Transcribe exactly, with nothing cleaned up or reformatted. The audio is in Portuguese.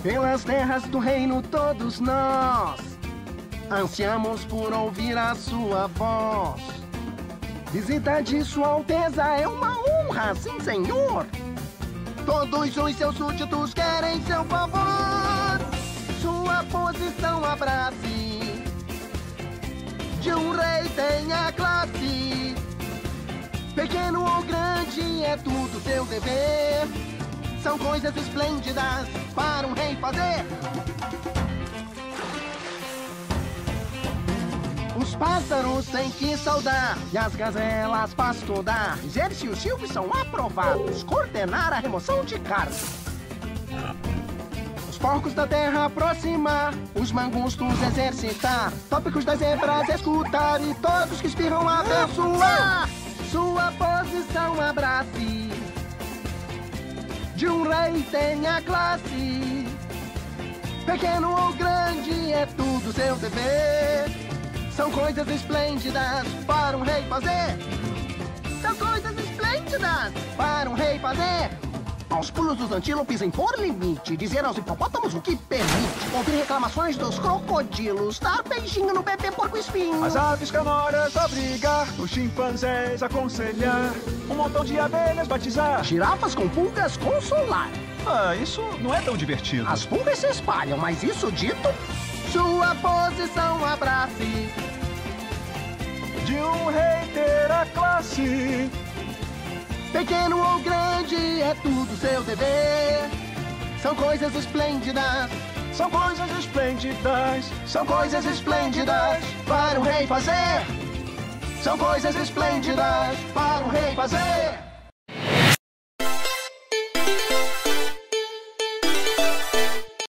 Pelas terras do reino todos nós ansiamos por ouvir a sua voz. Visita de sua alteza é uma honra, sim, senhor. Todos os seus súditos querem seu favor. Sua posição abrace. De um rei tem a classe. Pequeno ou grande é tudo seu dever. São coisas esplêndidas para um rei fazer. Os pássaros têm que saudar e as gazelas pastorar. Exerce e os silvos são aprovados. Coordenar a remoção de carne. Os porcos da terra aproximar. Os mangustos exercitar. Tópicos das zebras escutar. E todos que espirram abençoar. Sua posição abrace. De um rei tem a classe. Pequeno ou grande é tudo seu dever. São coisas esplêndidas para um rei fazer. São coisas esplêndidas para um rei fazer. Aos pulos dos antílopes impor limite. Dizer aos hipopótamos o que permite. Ouvir reclamações dos crocodilos. Dar beijinho no bebê porco espinho. As aves canoras abrigar. Os chimpanzés aconselhar. Um montão de abelhas batizar. Girafas com pulgas consolar. Ah, isso não é tão divertido. As pulgas se espalham, mas isso dito... Sua posição abrace. De um rei ter a classe. Pequeno ou grande é tudo seu dever. São coisas esplêndidas. São coisas esplêndidas. São coisas esplêndidas para um rei fazer. São coisas esplêndidas para um rei fazer.